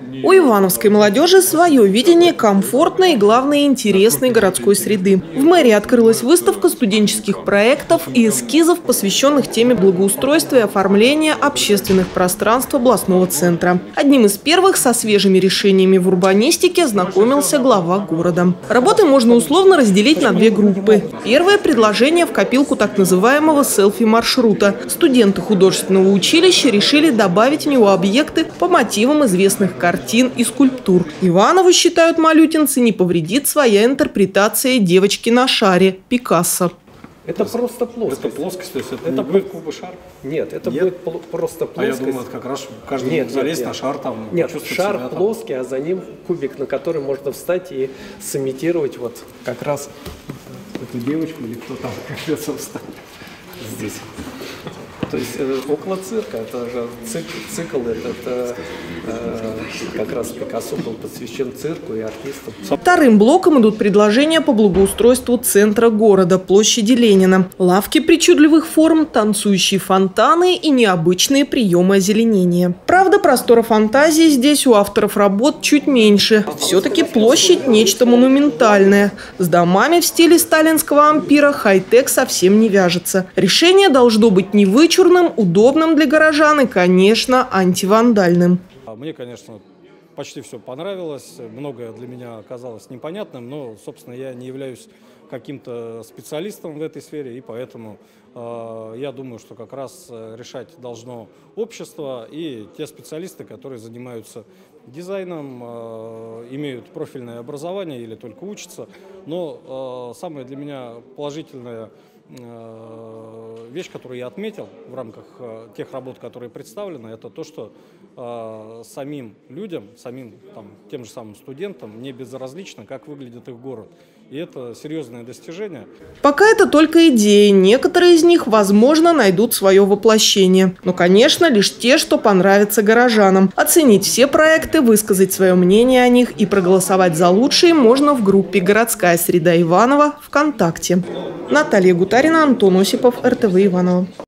У ивановской молодежи свое видение комфортной и, главное, интересной городской среды. В мэрии открылась выставка студенческих проектов и эскизов, посвященных теме благоустройства и оформления общественных пространств областного центра. Одним из первых со свежими решениями в урбанистике знакомился глава города. Работы можно условно разделить на две группы. Первое – предложение в копилку так называемого селфи-маршрута. Студенты художественного училища решили добавить в него объекты по мотивам известных картин и скульптур. Иванову, считают малютинцы, не повредит своя интерпретация девочки на шаре Пикассо. Это просто плоскость. Это плоскость, то есть это не будет кубы шар? Нет, это будет просто плоскость. А я думаю, это как раз каждый может залезть на шар там. Нет, шар плоский, а за ним кубик, на который можно встать и сымитировать вот как раз эту девочку или кто там придется встать здесь. То есть около цирка, это же цикл этот как раз Пикассо был посвящен цирку и артистам. Вторым блоком идут предложения по благоустройству центра города, площади Ленина. Лавки причудливых форм, танцующие фонтаны и необычные приемы озеленения. Правда, простора фантазии здесь у авторов работ чуть меньше. Все-таки площадь – нечто монументальное. С домами в стиле сталинского ампира хай-тек совсем не вяжется. Решение должно быть не вычурным, удобным для горожан и, конечно, антивандальным. Мне, конечно, почти все понравилось. Многое для меня оказалось непонятным, но, собственно, я не являюсь каким-то специалистом в этой сфере, и поэтому я думаю, что как раз решать должно общество и те специалисты, которые занимаются дизайном, имеют профильное образование или только учатся. Но самое для меня положительное вещь, которую я отметил в рамках тех работ, которые представлены, это то, что самим людям, тем же самым студентам не безразлично, как выглядит их город. И это серьезное достижение. Пока это только идеи. Некоторые из них, возможно, найдут свое воплощение. Но, конечно, лишь те, что понравятся горожанам. Оценить все проекты, высказать свое мнение о них и проголосовать за лучшие можно в группе «Городская среда Иваново» ВКонтакте. Наталья Гутарина, Антон Осипов, РТВ Иваново.